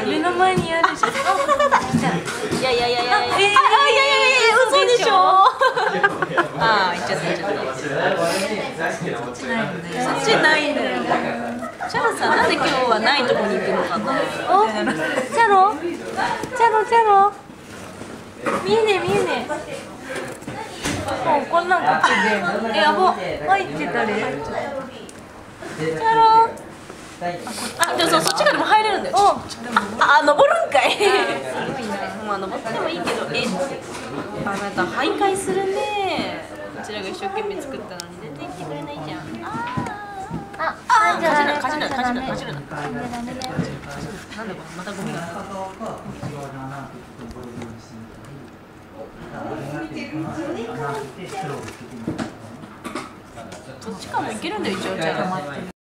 目の前にあるじゃん。 いやいやいやいやいや嘘でしょ。ああ行っちゃった行っちゃった。そっちないんだよ。チャロさんなんで今日はないとこに行くのかな。 お、チャロ見えねえ見えねえ。もうこんなんかってて、やば、入ってたね。チャロあ、でもそっちからでも入れるんだよ。あ、登るんかい。まあ登ってもいいけど、あなた徘徊するね。こちらが一生懸命作ったのに全然言ってくれないじゃん。かじるな。なんだこれまたゴミが。どっちかもいけるんだよ一応じゃあ。